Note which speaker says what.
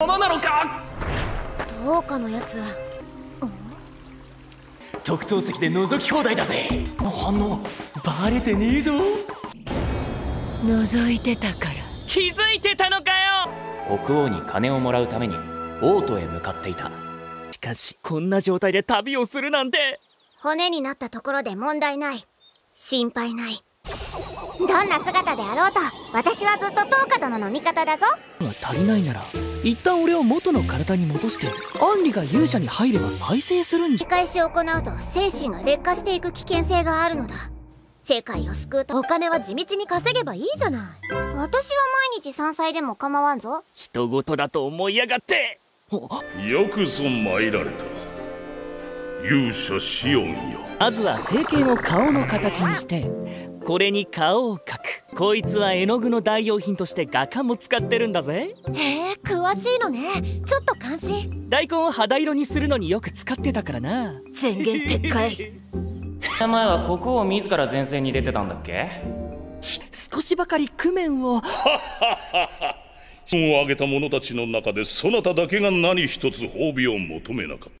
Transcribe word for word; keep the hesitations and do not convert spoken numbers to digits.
Speaker 1: ままなのか。
Speaker 2: どうかのやつ、
Speaker 1: 特等席で覗き放題だぜ。反応バレてねえぞ。
Speaker 3: 覗いてたから。
Speaker 1: 気づいてたのかよ。国王に金をもらうために王都へ向かっていた。しかしこんな状態で旅をするなんて。
Speaker 2: 骨になったところで問題ない。心配ない。どんな姿であろうと私はずっとトーカ殿の味方だぞ。
Speaker 3: が足りないなら一旦俺を元の体に戻してアンリが勇者に入れば再生するんじゃ。
Speaker 2: 繰り返し行うと精神が劣化していく危険性があるのだ。世界を救うとお金は地道に稼げばいいじゃない。私は毎日山菜でも構わんぞ。
Speaker 1: 人事だと思いやがって。
Speaker 4: よくぞ参られた勇者シオンよ。
Speaker 1: まずは聖剣を顔の形にしてこれに顔を描く。こいつは絵の具の代用品として画家も使ってるんだぜ。
Speaker 2: へえ、詳しいのね。ちょっと感心。
Speaker 1: 大根を肌色にするのによく使ってたからな。
Speaker 2: 前言撤回。
Speaker 5: 名前は国王自ら前線に出てたんだっけ。
Speaker 1: 少しばかり工面を。
Speaker 4: 本をあげた者たちの中でそなただけが何一つ褒美を求めなかった。